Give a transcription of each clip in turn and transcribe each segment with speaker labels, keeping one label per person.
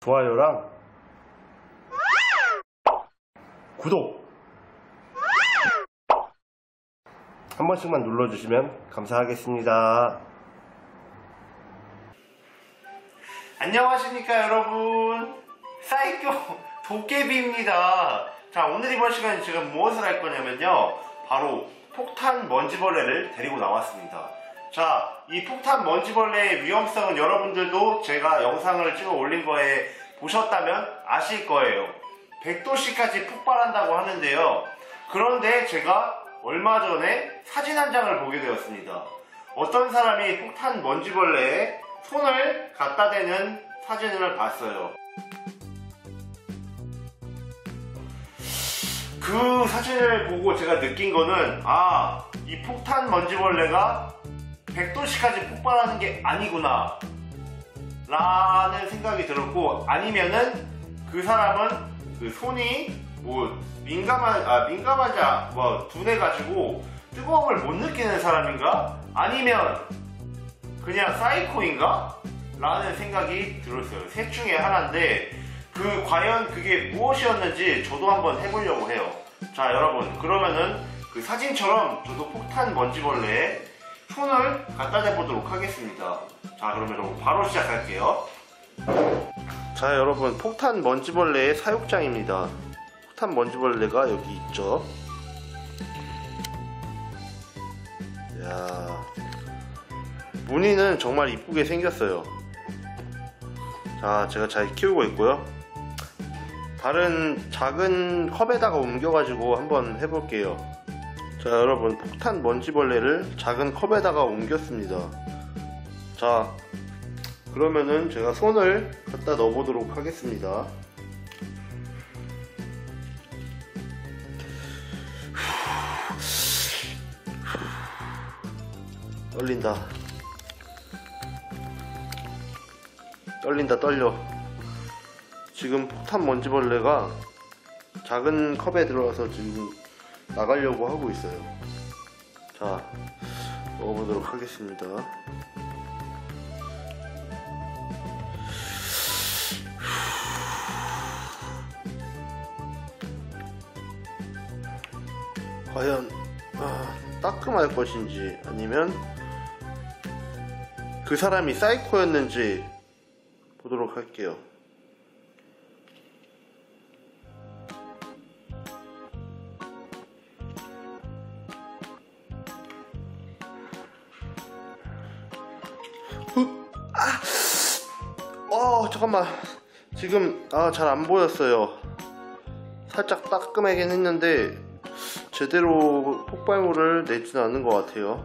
Speaker 1: 좋아요랑 구독 한 번씩만 눌러주시면 감사하겠습니다. 안녕하십니까 여러분, 사이코 도깨비입니다. 자, 오늘 이번 시간에 제가 무엇을 할 거냐면요, 바로 폭탄 먼지벌레를 데리고 나왔습니다. 자, 이 폭탄 먼지벌레의 위험성은 여러분들도 제가 영상을 찍어 올린 거에 보셨다면 아실 거예요. 100도씨까지 폭발한다고 하는데요. 그런데 제가 얼마 전에 사진 한 장을 보게 되었습니다. 어떤 사람이 폭탄 먼지벌레에 손을 갖다 대는 사진을 봤어요. 그 사진을 보고 제가 느낀 거는, 이 폭탄 먼지벌레가 100도씨까지 폭발하는 게 아니구나 라는 생각이 들었고, 아니면은 그 사람은 그 손이 민감하지 둔해가지고 뜨거움을 못 느끼는 사람인가? 아니면 그냥 사이코인가? 라는 생각이 들었어요. 셋 중에 하나인데, 과연 그게 무엇이었는지 저도 한번 해보려고 해요. 자, 여러분, 그러면은 그 사진처럼 저도 폭탄 먼지벌레에 손을 갖다 대보도록 하겠습니다. 자, 그러면 여러분 바로 시작할게요. 자, 여러분, 폭탄 먼지벌레의 사육장입니다. 폭탄 먼지벌레가 여기 있죠. 이야, 무늬는 정말 이쁘게 생겼어요. 자, 제가 잘 키우고 있고요. 다른 작은 컵에다가 옮겨가지고 한번 해볼게요. 자, 여러분, 폭탄 먼지벌레를 작은 컵에다가 옮겼습니다. 자, 그러면은 제가 손을 갖다 넣어보도록 하겠습니다. 떨려. 지금 폭탄 먼지벌레가 작은 컵에 들어와서 지금 나가려고 하고 있어요. 자, 넣어보도록 하겠습니다. 과연 따끔할 것인지, 아니면 그 사람이 사이코였는지 보도록 할게요. 잠깐만, 지금 잘 안 보였어요. 살짝 따끔하긴 했는데 제대로 폭발물을 내지는 않는 것 같아요.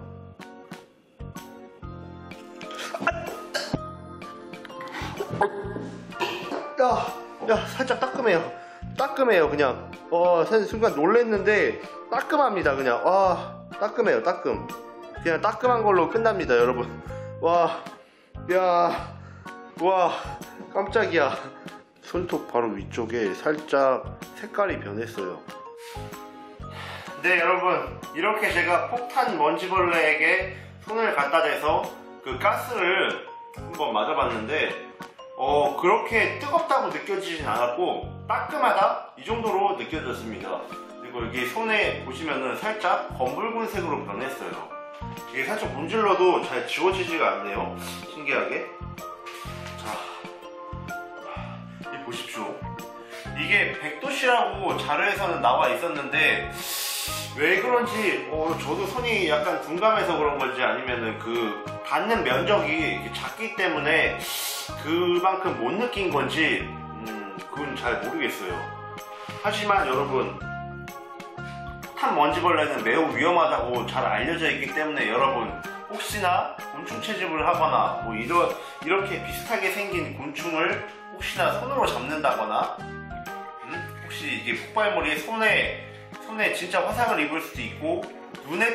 Speaker 1: 살짝 따끔해요. 그냥 사실 순간 놀랬는데 따끔합니다. 그냥 따끔해요. 그냥 따끔한 걸로 끝납니다, 여러분. 와, 깜짝이야. 손톱 바로 위쪽에 살짝 색깔이 변했어요. 네, 여러분, 이렇게 제가 폭탄 먼지벌레에게 손을 갖다 대서 그 가스를 한번 맞아봤는데, 그렇게 뜨겁다고 느껴지진 않았고 따끔하다, 이 정도로 느껴졌습니다. 그리고 여기 손에 보시면은 살짝 검붉은색으로 변했어요. 이게 살짝 문질러도 잘 지워지지가 않네요, 신기하게. 자, 이 보십시오. 이게 100도씨라고 자료에서는 나와 있었는데 왜 그런지 저도 손이 약간 둔감해서 그런 건지, 아니면은 그 닿는 면적이 작기 때문에 그만큼 못 느낀 건지 그건 잘 모르겠어요. 하지만 여러분, 폭탄 먼지벌레는 매우 위험하다고 잘 알려져 있기 때문에 여러분, 혹시나 곤충 채집을 하거나 이렇게 비슷하게 생긴 곤충을 혹시나 손으로 잡는다거나, 혹시 이게 폭발물이 손에 진짜 화상을 입을 수도 있고, 눈에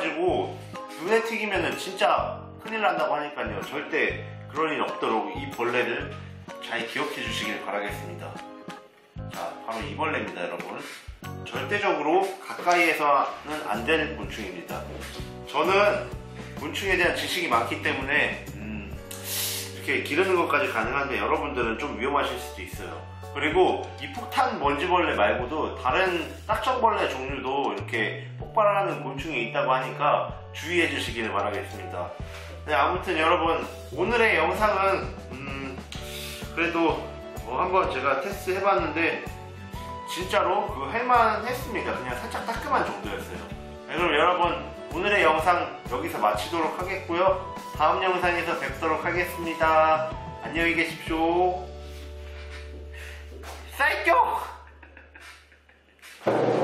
Speaker 1: 튀기면은 진짜 큰일 난다고 하니까요. 절대 그런 일 없도록 이 벌레를 잘 기억해 주시길 바라겠습니다. 자, 바로 이 벌레입니다, 여러분. 절대적으로 가까이에서는 안 되는 곤충입니다. 저는 곤충에 대한 지식이 많기 때문에 이렇게 기르는 것까지 가능한데 여러분들은 좀 위험하실 수도 있어요. 그리고 이 폭탄 먼지벌레 말고도 다른 딱정벌레 종류도 이렇게 폭발하는 곤충이 있다고 하니까 주의해 주시길 바라겠습니다. 네, 아무튼 여러분 오늘의 영상은 그래도 한번 제가 테스트 해봤는데 진짜로 그 할만 했습니다. 그냥 살짝 따끔한 정도였어요. 네, 그럼 여러분 오늘의 영상 여기서 마치도록 하겠고요. 다음 영상에서 뵙도록 하겠습니다. 안녕히 계십시오. 사이토!